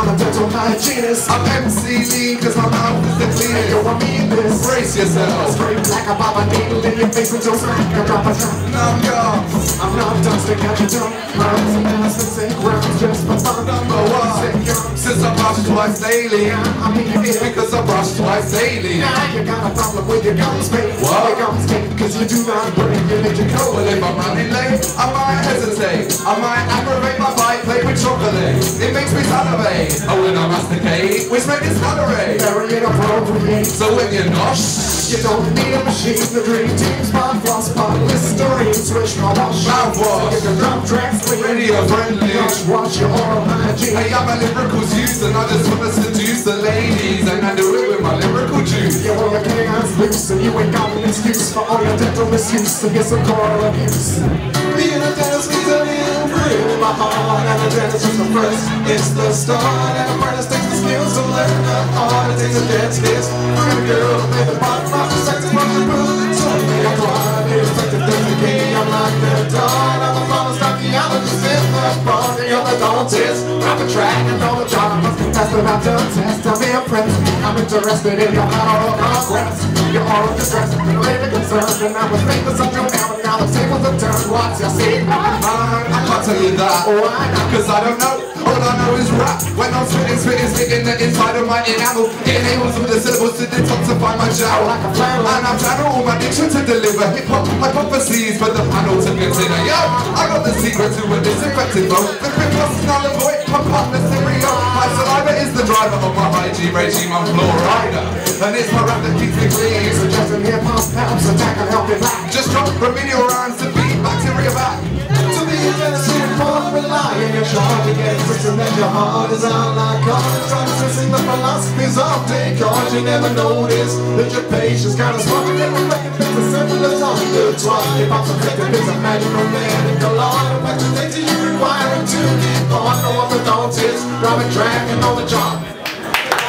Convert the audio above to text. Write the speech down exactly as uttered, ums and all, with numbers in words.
I'm a dental hygienist. I'm M C Lee, cause my mouth is the cleanest. Yo, I mean this. Brace yourself. Straight like a pop a needle in your face with your smack. I drop a drop. Numb yours. I'm not done, stick out your tongue. Rounds and announcements and grounds just for fun. Number one. Since I brush twice daily. I mean it because I brush twice daily. Now you got a problem with your gums, babe. What? Your gums, babe, cause you do not break. You need to go. Well, if I'm running late, I might hesitate. I might aggravate my bite, play with chocolate. It makes me salivate. Oh, when I masticate, which makes it tolerate. Very inappropriate. So when you're not, you don't need a machine. The dream team spot, floss, spot, Listerine, switch, my wash, mouthwash. You can drop tracks, radio friendly. Wash your oral hygiene. Hey, I'm a lyrical juice, and I just wanna seduce the ladies, and I do it with my lyrical juice. You want your chaos loose, and you ain't got an excuse for all your dental misuse to get some oral abuse. Being a dentist means a little real. My heart and a dentist is the first. It's the start, and a apprentice takes the skills to learn the art. It takes a dentist. I'm a girl with a bottom from the sex from the room. So they are blind, it's like the thing. I'm like the dawn. I'm a pharmacologist in the body of the dentist. I'm a track and all the job. I must contest about the test. I'm impressed. I'm interested in your oral progress. Your oral distress, and later concerned. And I was famous on your now, but now the tables are turned. What's your secret? I can't tell you that. Why not? Cause I don't know. All I know is rap. When I'm spitting, spitting, sticking the inside of my enamel. Getting able with the syllables to detoxify my jowl. Like a flannel. And I'm channel all my diction to deliver hip-hop hypotheses for the panel to consider. Yo, I got the secret to a disinfected flow. The quick loss null and void, pump up the stereo. My saliva is the driver of my hygiene regime. I'm Florida, and it's my rap that keeps me clean. Suggesting hip-hop helps attack and help it back. Just drop remedial rhymes to beat bacteria back. To be a medicine, can't rely on your charge again. And then your heart is out like college. I'm stressing the philosophies of Descartes. You never notice that your patience kind of smart. You never reckon it's as simple as on the twat. If I'm subjective, it's a magical medical art. What you think do you require to keep on? No other dentist, driving track and all the job.